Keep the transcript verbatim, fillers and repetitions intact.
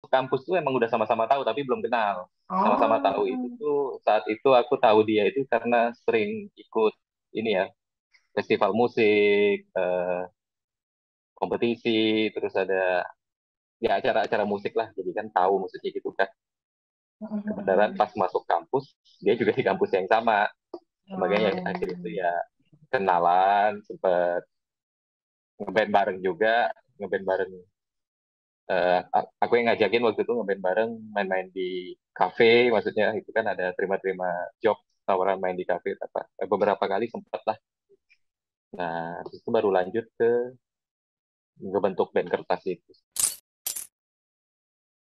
kampus tuh emang udah sama-sama tahu tapi belum kenal. Sama-sama tahu itu Oh, tuh saat itu aku tahu dia itu karena sering ikut ini ya, festival musik, eh, kompetisi, terus ada ya acara-acara musik lah. Jadi kan tahu musiknya gitu kan. Kebenaran pas masuk kampus, dia juga di kampus yang sama. Makanya akhirnya itu oh, ya kenalan, sempet ngeband bareng juga, ngeband bareng. Eh, aku yang ngajakin waktu itu ngeband bareng, main-main di kafe, maksudnya itu kan ada terima-terima job tawaran main di kafe apa eh, beberapa kali sempat lah. Nah, terus itu baru lanjut ke ngebentuk band kertas itu.